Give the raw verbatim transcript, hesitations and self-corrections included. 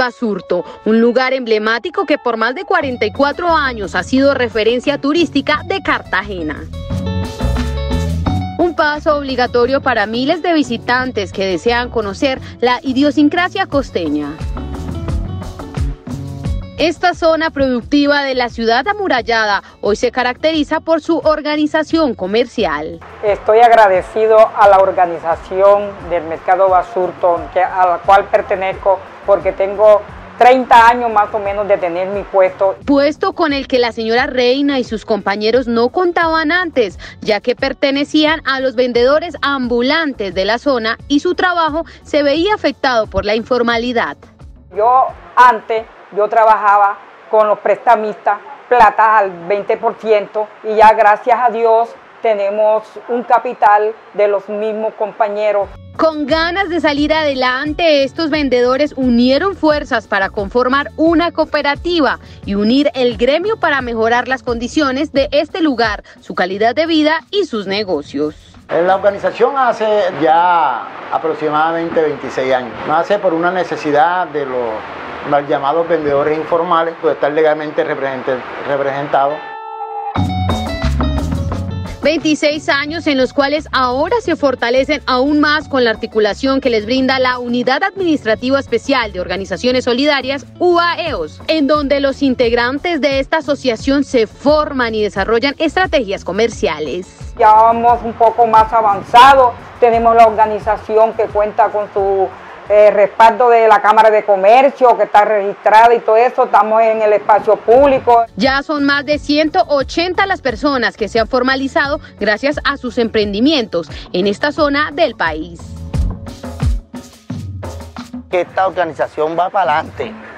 Basurto, un lugar emblemático que por más de cuarenta y cuatro años ha sido referencia turística de Cartagena. Un paso obligatorio para miles de visitantes que desean conocer la idiosincrasia costeña. Esta zona productiva de la ciudad amurallada hoy se caracteriza por su organización comercial. Estoy agradecido a la organización del Mercado Basurto, a la cual pertenezco, porque tengo treinta años más o menos de tener mi puesto. Puesto con el que la señora Reina y sus compañeros no contaban antes, ya que pertenecían a los vendedores ambulantes de la zona y su trabajo se veía afectado por la informalidad. Yo antes, yo trabajaba con los prestamistas, plata al veinte por ciento, y ya gracias a Dios tenemos un capital de los mismos compañeros. Con ganas de salir adelante, estos vendedores unieron fuerzas para conformar una cooperativa y unir el gremio para mejorar las condiciones de este lugar, su calidad de vida y sus negocios. La organización hace ya aproximadamente veintiséis años. Nace por una necesidad de los mal llamados vendedores informales, de estar legalmente representados. veintiséis años en los cuales ahora se fortalecen aún más con la articulación que les brinda la Unidad Administrativa Especial de Organizaciones Solidarias, U A E O S, en donde los integrantes de esta asociación se forman y desarrollan estrategias comerciales. Ya vamos un poco más avanzados, tenemos la organización que cuenta con su Eh, respaldo de la Cámara de Comercio, que está registrada y todo eso, estamos en el espacio público. Ya son más de ciento ochenta las personas que se han formalizado gracias a sus emprendimientos en esta zona del país. Esta organización va para adelante.